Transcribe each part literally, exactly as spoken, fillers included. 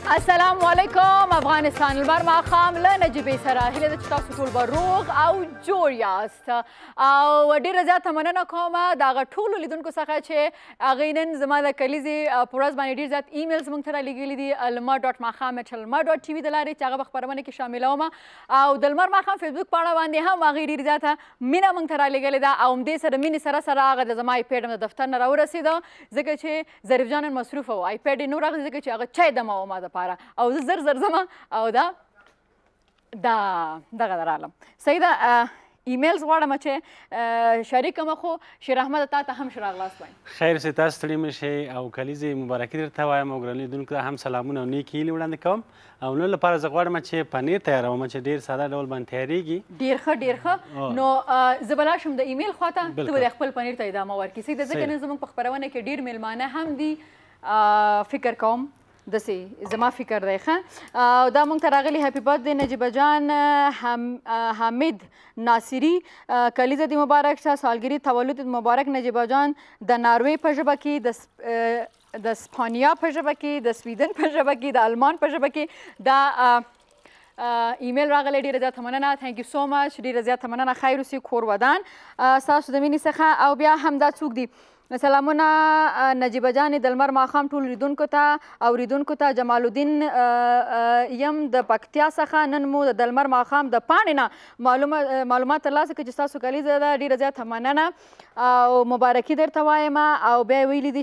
السلام علیکم افغانستان لمر ماښام له نجیبې سره هیله ده چې تاسو ټول به روغ او جوړ یاست او ډېره زیاته مننه کوم د هغه ټولو لیدونکو څخه چې هغوی نن زما د کلیزې په ورځ باندې ډېر زیات ایمیلز موږ ته رالیږلي دي لمر ډاټ ماښام ایټ لمر ډاټ ټي وي د لارې چې هغه به خپرونه کې شاملوم او د لمر ماښام فیسبوک پاڼه باندې هم هغوی ډېر زیاته مینه موږ ته رالیږلې ده او همدې سره مینې سره سره هغه د زما آیپیډ هم د دفتر نه راورسېده ځکه چې ظریف جان مصروفه و آیپیډ یې نور راغلی ځکه چې هغه چای دمه و ما دپاره او زه زر زر ځمه او دا دا دغه درالم صحیح ده ایمیلز غواړم چې شریکم خو شیر احمد تا ته هم ښه راغلاست وایم خیر اوسئ تاسو ستړي مه شئ او کلیزې مبارکي درته وایم او ګرانو لیدونکو ته هم سلامونه او نیکې هیلې وړاندې کوم او نن لپاره زه غواړم چې پنیر تیاروم چې ډېر ساده ډول باندې تیارېږي ډېر ښه ډېر ښه نو زه به لاړ شم د ایمیل خواته ته به د خپل پنیر ته ادامه ورکړي صحیح ده ځکه نن زموږ په خپرونه کې ډېر میلمانه هم دي فکر کوم داسې زما فکر دی ښه او دا موږ ته راغلي هیپي برث دی نجیبه جان حامد ناصري کلیزه دې مبارک شه سالګري تولد مبارک نجیبه جان د ناروې په ژبه کې د سپانیا په ژبه کې د سویډن په ژبه کې د المان په ژبه کې دا ایمیل راغلی ډېره زیاته مننه تھینک یو سو مچ ډېره زیاته مننه خیر اوسي کور ودان ستاسو د مینې څخه او بیا همدا څوک دي سلامونه نجیبه جانې د لمر ماښام ټول لیدونکو ته اوریدونکو ته جمال الدین یم د پکتیا څخه نن مو د لمر ماښام د پاڼې نه معلومات ترلاسه کړي چې ستاسو کلیزه ده ډېره زیاته مننه او مبارکي درته وایم او بیا یې ویلي دي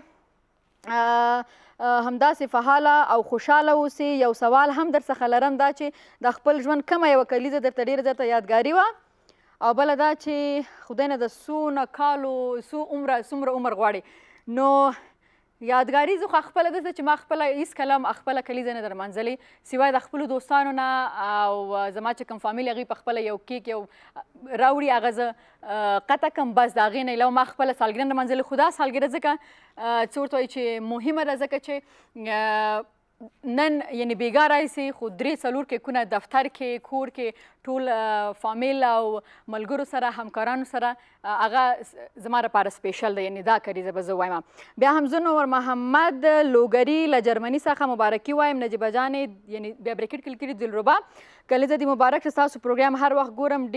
چې همداسې فعاله او خوشحاله اوسئ یو سوال هم در څخه لرم دا چې د خپل ژوند کومه یوه کلیزه درته ډېره زیاته یادګاري وه او بله دا چې خدای نه د څونه کالو څو عمره څومره عمر غواړي نو یادګاري زه خو خپله داسې چې ما خپله هېڅکله هم خپله کلیزه نه در منځلې سوای د خپلو دوستانو نه او زما چې کوم فامیل هغوی په خپله یو کیک یو راوړي هغه زه قطع کړم بس د هغې نه علاوه ما خپله سالګرې نه منځلې خو دا سالګرې ځکه څه ورته وایي چې مهمه ده ځکه چې نن یعنی بیګا رایسي خو درې څلور کیکونه دفتر کې کور کې ټول فامیل او ملګرو سره همکارانو سره هغه زما لپاره سپیشل دی یعنی دا کلیزه به زه وایم بیا هم زه نور محمد لوګري له جرمني څخه مبارکي وایم نجیبه جانې یعنی بیا بریکټ کلیک کړي دلربا کلیزه دې مبارک شه ستاسو پروګرام هر وخت ګورم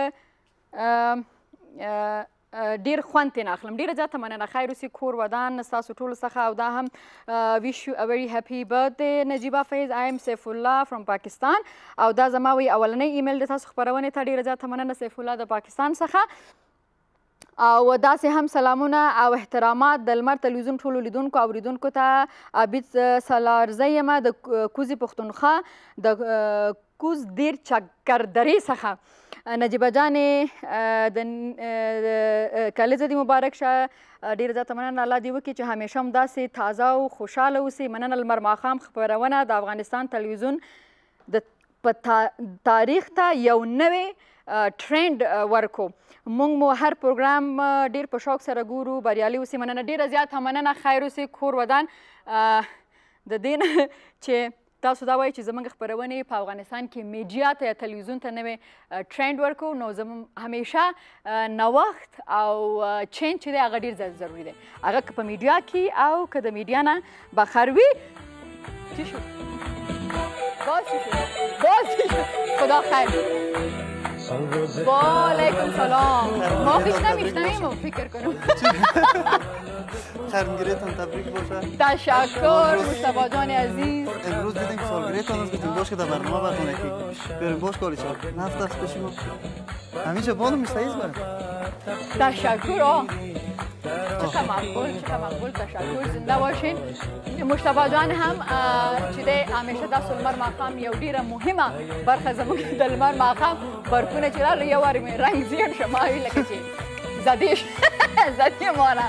ډېر ډېر خوند ترې نه اخلم ډېره زیاته مننه خیر اوسي کور ودان ستاسو ټولو څخه او دا هم ویش یو ا ویری هیپي برث دی نجیبه فیض آی ایم سیف الله فرام پاکستان او دا زما وی اولنی ایمیل د تاسو خپرونې ته ډېره زیاته مننه سیف الله د پاکستان څخه او داسې هم سلامونه او احترامات د لمر تلویزیون ټولو لیدونکو اوریدونکو ته عابد سالارزی یم د کوزې پښتونخوا د کوز دیر چکردرې څخه نجیبه جانې د کلیزه دې مبارک شه ډېره زیاته مننه الله دې وکړي چې همیشه هم داسې تازه او خوشحاله اوسئ مننه لمر ماښام خپرونه د افغانستان تلویزیون د په تاریخ ته یو نوی ټرینډ ورکو موږ مو هر پروګرام ډېر په شوق سره ګورو بریالي اوسئ مننه ډېره زیاته مننه خیر اوسئ کور ودان د دې نه چې تاسو دا وایئ چې زموږ خپرونې په افغانستان کې میډیا ته یا تلویزیون ته نوی ټرینډ ورکړو نو زموږ همیشه نوښت او چینج چې دی هغه ډېر زیات ضروري دی هغه که په میډیا کې او که د میډیا نه بهر وي چی شو باز چی شو باز چی شو خدا خیر وعلیکم سلام ما خوش نمیشنویم و فکر کنم خرمگیریتان تبریک باشه تشکر مصطفی جان عزیز امروز دیدیم که سالگریتان است گفتیم باش که در برنامه برخونه که بریم باش کاری چار نفت است بشیم همیشه بانو میستایز بریم تشکر آه چقدر مقبول چقدر مقبول تشکر زنده باشین مصطفی جان هم چې دی همیشه دا لمر ماښام یو ډېره مهمه برخه زموږ د لمر ماښام برقونه چې راغلل یو وارې مې رنګ زیړ شو ما ویل لکه چې زدې زدې مانه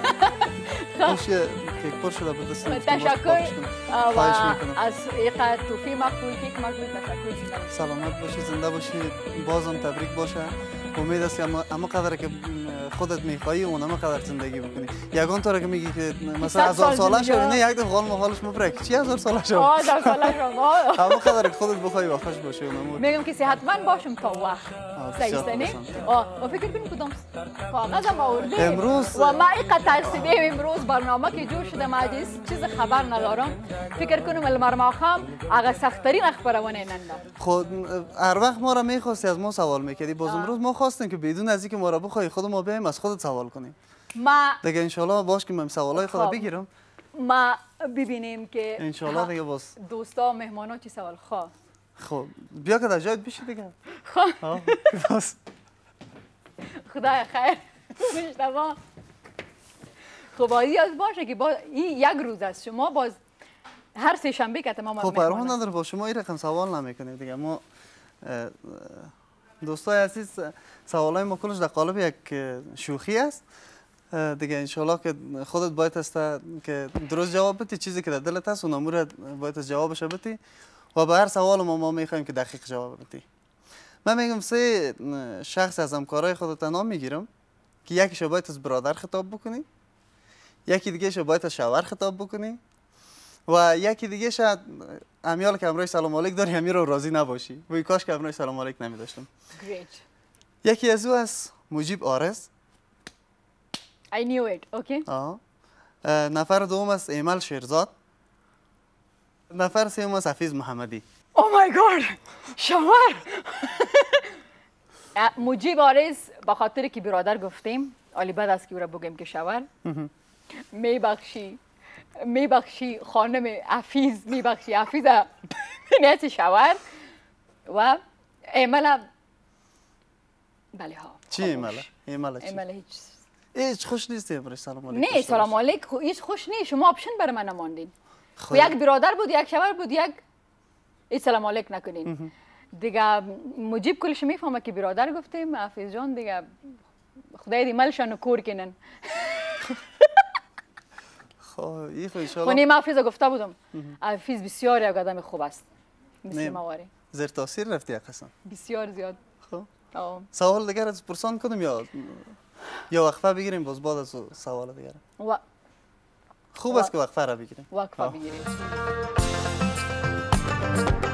کیک پر شده بود تشکر و از ایقا توفی مقبول کیک مقبول تشکر سلامت باشید زنده باشید بازم تبریک باشه امید است که اما قدر که خودت میخوایی اون اما قدر زندگی بکنی یگان طور که میگی که مثلا هزار ساله شو نه یک دفعه حال مخالش مبرک چی هزار ساله شو هزار ساله شو اما قدر که خودت بخوای و خوش باشی اون میگم که صحتمند باشم تا وقت صحیح است نه؟ آه و فکر کنیم کدام کاغذ هم آورده امروز و ما اینقدر ترسیدیم امروز برنامه که جور شده ما چیز خبر ندارم فکر کنیم المرما خام اگه سخت‌ترین اخبارونه ننده خود هر وقت ما را میخواستی از ما سوال میکردی باز امروز ما خواستیم که بدون از اینکه ما را بخوای خود ما بیایم از خودت سوال کنیم ما دیگه انشالله باش که من سوالای خود بگیرم ما ببینیم که انشالله دیگه باز دوستا و مهمانا چی سوال خواه خب بیا که در جایت بشی دیگه خواه باز خدای خیر مشتبه خب از باشه که با این یک روز است شما باز هر سه شنبه که تمام خب پروا نداره با شما این رقم سوال نمیکنیم دیگه ما دوستای عزیز سوالای ما کلش در قالب یک شوخی است دیگه انشالله که خودت باید است که درست جواب بدی چیزی که در دلت هست اون امور باید از جوابش بدی و به هر سوال ما ما میخوایم که دقیق جواب بدی من میگم سه شخص از همکارای خودت نام میگیرم که یکیشو باید از برادر خطاب بکنی یکی دیگه شو باید از شوهر خطاب بکنی و یکی دیگه شاید امیال که امروز سلام علیک داری امیر رو راضی نباشی وای کاش که امروز سلام علیک نمیداشتم یکی از او از مجیب آرز I knew it, okay. آه. نفر دوم از ایمل شیرزاد نفر سوم از حفیظ محمدی Oh my god شوهر مجیب آرز با خاطر که برادر گفتیم عالی بد است که او را بگیم که شوهر میبخشی میبخشی خانم حفیظ میبخشی حفیظ نیت شوهر و ایمل بله ها چی ایمل؟ ایمل چی؟ ایمل هیچ هیچ خوش نیست امروز سلام علیک نه سلام علیک هیچ خوش نیست شما آپشن برای من نماندین و یک برادر بود یک شوهر بود یک هیچ سلام علیک نکنین دیگه مجیب کلش میفهمه که برادر گفتیم حفیظ جان دیگه خدای دی ملشان کور کنن خب این خو ان شاء الله خونی حفیظ گفته بودم حفیظ بسیار یک آدم خوب است مثل مواری زیر تاثیر رفتی قسم بسیار زیاد خب سوال دیگر از پرسان کنم یا یا وقفه بگیریم باز بعد از سوال دیگر و خوب است که وقفه را بگیریم وقفه بگیریم